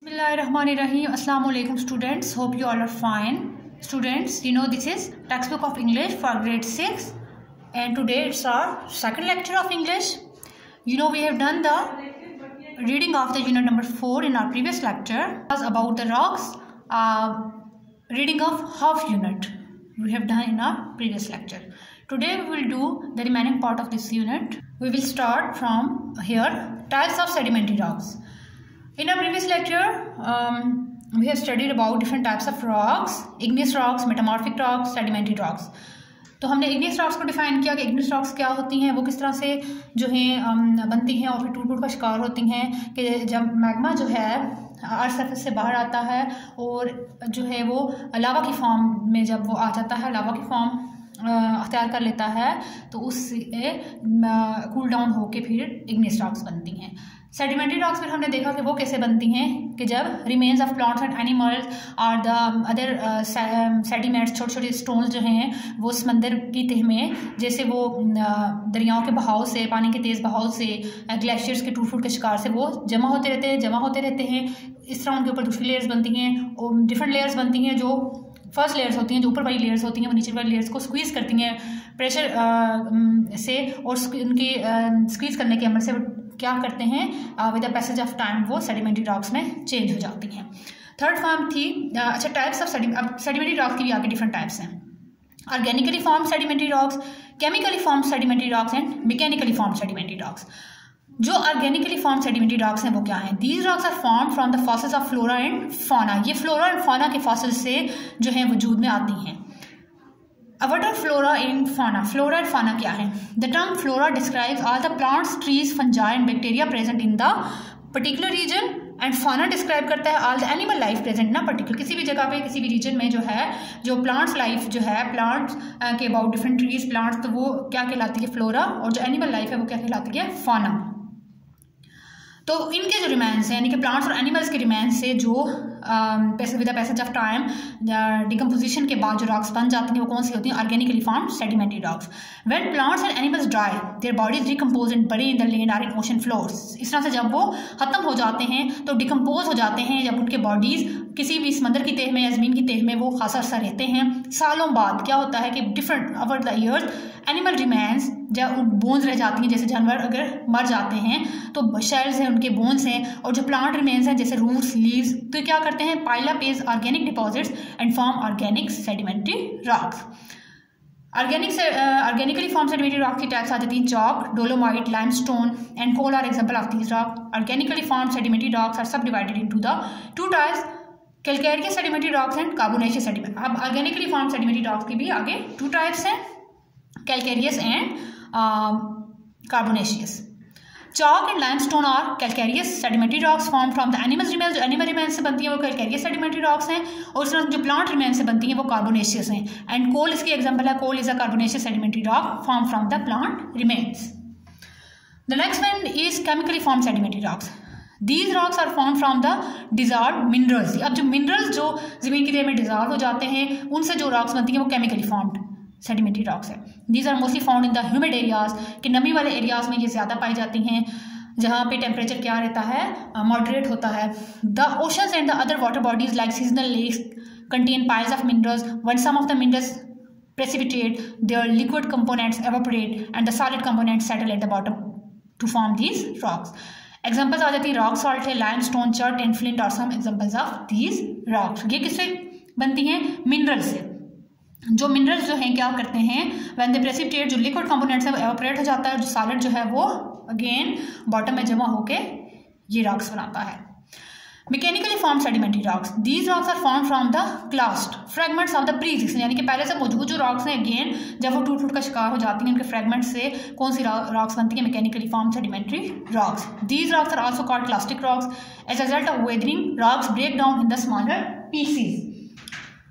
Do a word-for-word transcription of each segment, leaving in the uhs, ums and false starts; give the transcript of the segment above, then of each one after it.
Bismillahirrahmanirrahim. Assalamu alaikum students. Hope you all are fine. Students, you know this is textbook of English for grade six and today it's our second lecture of English. You know we have done the reading of the unit number four in our previous lecture. It was about the rocks, uh, reading of half unit we have done in our previous lecture. Today we will do the remaining part of this unit. We will start from here, types of sedimentary rocks. In our previous lecture, um, we have studied about different types of rocks, igneous rocks, metamorphic rocks, sedimentary rocks. तो हमने igneous rocks को define किया कि igneous rocks क्या होती हैं, वो किस तरह से जो है बनती हैं और फिर टूट फूट का शिकार होती हैं कि जब मैग्मा जो है अर्थ सरफेस से बाहर आता है और जो है वो लावा की फॉर्म में जब वो आ जाता है, लावा की फॉर्म अख्तियार कर लेता है तो उससे कूल डाउन होके फिर igneous rocks बनती हैं. सेडिमेंट्री रॉक्स फिर हमने देखा कि वो कैसे बनती हैं कि जब remains of plants and animals और द अदर सेडिमेंट्स, छोटे छोटे स्टोन्स जो हैं वो समंदर की तह में, जैसे वो दरियाओं के बहाव से, पानी के तेज़ बहाव से, ग्लेशियर्स के टूट फूट के शिकार से वो जमा होते रहते हैं जमा होते रहते हैं इस तरह उनके ऊपर दूसरी लेयर्स बनती हैं और डिफरेंट लेयर्स बनती हैं. जो फर्स्ट लेयर्स होती हैं, जो ऊपर वाली लेयर्स होती हैं, वो नीचे वाली लेयर्स को स्क्वीज़ करती हैं प्रेशर आ, से और उनकी स्क्वीज़ करने के अमल से क्या करते हैं with the passage of time वो सेडिमेंट्री रॉक्स में चेंज हो जाती हैं. थर्ड फॉर्म थी अच्छा टाइप्स ऑफ सेडिमेंट. अब सेडिमेंट्री रॉक्स की भी आगे डिफरेंट टाइप्स हैं. Organically form sedimentary rocks, chemically form sedimentary rocks and mechanically form sedimentary rocks. जो ऑर्गेनिकली फॉर्म सेडिमेंट्री रॉक्स हैं वो क्या हैं? These rocks are form from the fossils of flora and fauna. ये फ्लोरा एंड फौना के fossil से जो है वजूद में आती हैं. What are flora and fauna? Flora and fauna क्या है? The term flora describes all the plants, trees, fungi and bacteria present in the particular region and fauna describe करता है all the animal life present ना particular किसी भी जगह पे, किसी भी region में जो है जो plants life जो है plants के about different trees, plants, तो वो क्या कहलाती है flora और जो animal life है वो क्या कहलाती है fauna. तो इनके जो रिमेन्स हैं यानी कि प्लांट्स और एनिमल्स के रिमेन्स से जो with the passage of time decomposition के बाद जो रॉक्स बन जाती हैं वो कौन सी होती हैं? Organically formed sedimentary rocks. When plants and animals dry their bodies decompose and bury in the land और इन ओशन फ्लोर्स. इस तरह से जब वो ख़त्म हो जाते हैं तो डिकम्पोज हो जाते हैं, जब उनके बॉडीज़ किसी भी समंदर की तह में या ज़मीन की तह में वो खासा अर्सा रहते हैं. सालों बाद क्या होता है कि different over the years animal remains जब बोन्स रह जाती हैं, जैसे जानवर अगर मर जाते हैं तो शेल्स हैं, उनके बोन्स हैं, और जो प्लांट रिमेन्स हैं जैसे रूट्स, लीव्स, तो क्या करते हैं pile up as organic deposits and form organic sedimentary rocks. Organic से ऑर्गेनिकली फॉर्म सेडिमेंट्री रॉक की टाइप्स आ जाती हैं chalk, dolomite, limestone and coal are example of these rock. Organically form sedimentary rocks are sub divided into the two types, calcareous sedimentary rocks and carbonaceous sediment. अब organically form sedimentary rocks की भी आगे two types हैं, calcareous and carbonaceous. Chalk and limestone are calcareous sedimentary rocks formed from the animal remains. जो animal remains से बनती हैं वो calcareous sedimentary rocks हैं और इस तरह जो plant remains से बनती हैं वो carbonaceous हैं. And coal इसकी example है. Coal is a carbonaceous sedimentary rock formed from the plant remains. The next one is chemically formed sedimentary rocks. These rocks are formed from the dissolved minerals. अब जो minerals जो ज़मीन की तह में dissolve हो जाते हैं उनसे जो rocks बनती हैं वो chemically formed सेडिमेंट्री रॉक्स है. These are mostly found in the humid areas, कि नमी वाले एरियाज में ये ज़्यादा पाई जाती हैं जहाँ पे टेम्परेचर क्या रहता है, मॉडरेट uh, होता है. The oceans and the other water bodies like seasonal lakes contain piles of minerals. When some of the minerals precipitate, their liquid components evaporate and the solid components settle at the bottom to form these rocks. Examples आ जाती है rock salt है, lime stone, chert and flint और some examples of these rocks. ये किससे बनती हैं? Mineral से. जो मिनरल्स जो हैं क्या करते हैं व्हेन दे प्रेसिपिटेट, जो लिक्विड कंपोनेंट्स है वो एवापोरेट हो जाता है, जो सॉलिड जो है वो अगेन बॉटम में जमा होके ये रॉक्स बनाता है. Mechanically form sedimentary rocks. These rocks are form from the clast fragments of the pre existing, यानी कि पहले से मौजूद जो रॉक्स हैं अगेन जब वो टूट फूट का शिकार हो जाती हैं उनके फ्रेगमेंट से कौन सी रॉक्स बनती हैं? Mechanically form sedimentary rocks. These rocks are also called clastic rocks. As a result of weathering rocks break down in the smaller pieces.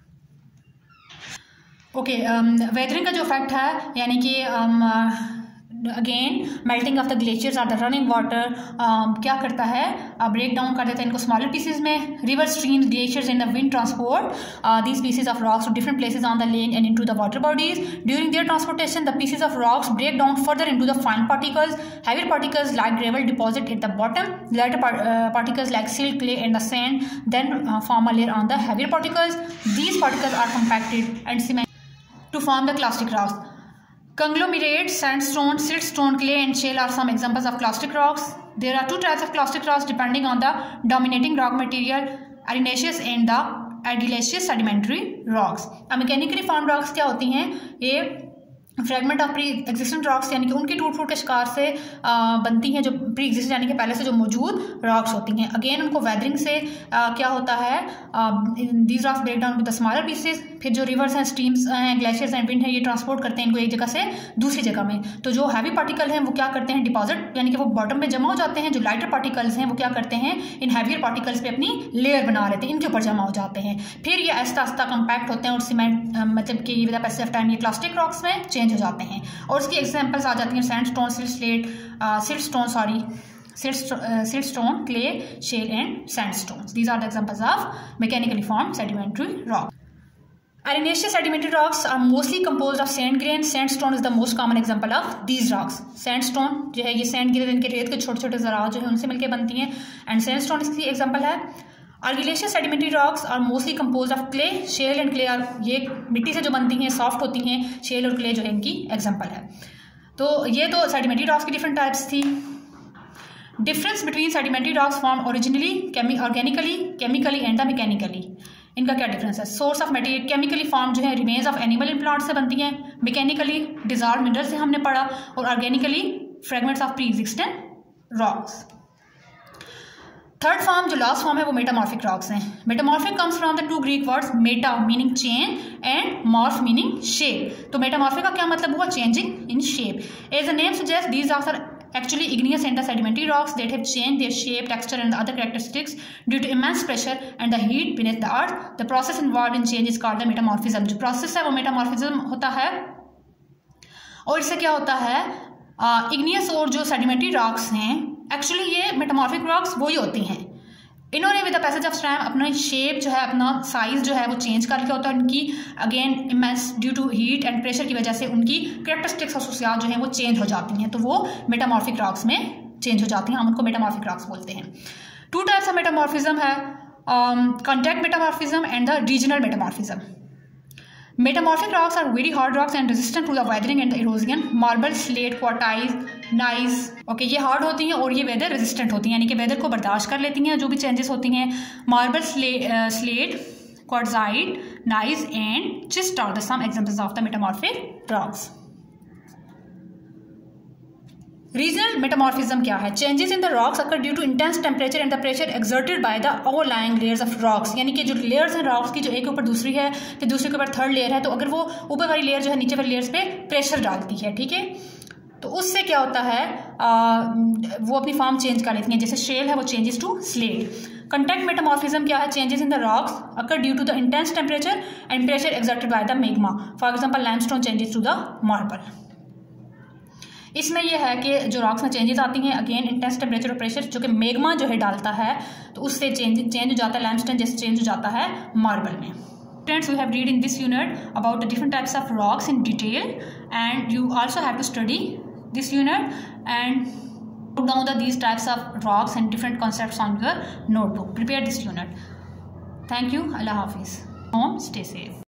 Okay, weathering का जो इफेक्ट है यानी कि again melting of the glaciers और the running water क्या करता है, break down कर देता है इनको स्मॉलर पीसेज में. River streams, glaciers in the wind transport these pieces of rocks to different places on the land and into the water bodies. During their transportation the pieces of rocks break down further into the fine particles. Heavier particles like gravel deposit at the bottom. Lighter part, uh, particles like silt, clay and the sand then uh, form a layer on the heavier particles. These particles are compacted and cemented to form the clastic rocks. Conglomerates, sandstone, siltstone, clay and shale are some examples of clastic rocks. There are two types of clastic rocks depending on the dominating rock material, arenaceous and the argillaceous sedimentary rocks. अब mechanically formed rocks क्या होती हैं, ये fragment of pre existent rocks यानी कि उनके टूट फूट के शिकार से आ, बनती हैं जो प्री एग्जिस्टेंट यानी कि पहले से जो मौजूद रॉक्स होती हैं. अगेन उनको वेदरिंग से आ, क्या होता है, these rocks break down with the smaller pieces. फिर जो रिवर्स हैं, स्ट्रीम्स हैं, ग्लेशियर्स एंड विंड है, ये ट्रांसपोर्ट करते हैं इनको एक जगह से दूसरी जगह में. तो जो हैवी पार्टिकल हैं वो क्या करते हैं, डिपॉजिट यानी कि वो बॉटम में जमा हो जाते हैं. जो लाइटर पार्टिकल्स हैं वो क्या करते हैं, इन हैवियर पार्टिकल्स पे अपनी लेयर बना लेते हैं, इनके ऊपर जमा हो जाते हैं. फिर ये आहिस्ता आहिस्ता कंपैक्ट होते हैं और सीमेंट मतलब कि with the passage of time ये प्लास्टिक रॉक्स में चेंज हो जाते हैं. और उसकी एग्जांपल्स आ जाती हैं sandstone, silt slate, siltstone sorry siltstone, clay, shale and sandstones. These are the examples of mechanically formed sedimentary rock. Arenaceous sedimentary rocks are mostly composed of sand grains. Sandstone is the most common example of these rocks. Sandstone जो है ये sand grain इनके रेत के छोटे छोटे ज़रात जो है उनसे मिलकर बनती हैं and sandstone इसकी एग्जाम्पल है. Argillaceous sedimentary rocks are mostly composed of clay. Shale and clay are ये मिट्टी से जो बनती हैं, सॉफ्ट होती हैं. shale और clay जो है इनकी एग्जाम्पल है. तो ये तो sedimentary rocks की डिफरेंट टाइप्स थी. Difference between sedimentary rocks form originally organically, chemically and the mechanically. इनका क्या डिफरेंस है. Source of material chemically form जो है remains of animal in plant से बनती हैं. मैकेनिकली डिजॉल्व मिनरल से हमने पढ़ा. और organically fragments of pre existent rocks. Third form जो लास्ट फॉर्म है वो मेटामॉर्फिक रॉक्स हैं. Metamorphic comes from the two Greek words meta meaning change and morph meaning shape. तो मेटामॉर्फिक का क्या मतलब हुआ, changing in shape. As the name suggest these rocks are actually igneous and the sedimentary rocks that have changed their shape, texture and other characteristics due to immense pressure and the heat beneath the earth. The process involved in change is called the metamorphism. जो process है वो metamorphism होता है. और इससे क्या होता है, igneous और जो sedimentary rocks हैं actually ये metamorphic rocks वही होती हैं. इन्होंने with the passage of time अपना शेप जो है, अपना साइज जो है वो चेंज कर लिया होता है. उनकी again immense due to heat and pressure की वजह से उनकी कैरेक्टरिस्टिक्स और खुसूसियात जो हैं वो चेंज हो जाती हैं. तो वो मेटामॉर्फिक रॉक्स में चेंज हो जाती हैं. हम उनको मेटामॉर्फिक रॉक्स बोलते हैं. टू टाइप्स ऑफ मेटामॉर्फिज्म है, contact metamorphism and the regional metamorphism. Metamorphic rocks are very hard rocks and resistant to the weathering and the erosion. Marble, slate, quartzites, gneiss. Okay, ये hard होती हैं और ये weather resistant होती हैं यानी कि वेदर को बर्दाश्त कर लेती हैं जो भी चेंजेस होती हैं. Marble, slate, quartzite, gneiss and schist are the some examples of the metamorphic rocks. Regional metamorphism क्या है. Changes in the rocks occur due to intense temperature and the pressure exerted by the overlying layers of rocks. यानी कि जो layers हैं rocks की, जो एक के ऊपर दूसरी है फिर दूसरे के ऊपर थर्ड लेयर है, तो अगर वो ऊपर वाली लेयर जो है नीचे वाली लेयर्स पे प्रेशर डालती है, ठीक है, तो उससे क्या होता है, आ, वो अपनी फॉर्म चेंज कर लेती हैं. जैसे शेल है वो changes to slate. Contact metamorphism क्या है, changes in the rocks occur due to the intense temperature and pressure exerted by the magma. For example limestone changes to the marble. इसमें यह है कि जो रॉक्स में चेंजेस आती हैं अगेन इंटेंस टेम्परेचर और प्रेशर जो कि मैग्मा जो है डालता है, तो उससे चेंज चेंज हो जाता है. लाइमस्टोन जैसे चेंज हो जाता है मार्बल में. Friends, we have read in this unit about the different types of rocks in detail, and you also have to study this unit and put down the these types of rocks and different concepts on your notebook. Prepare this unit. Thank you. Allah Hafiz. Home, stay safe.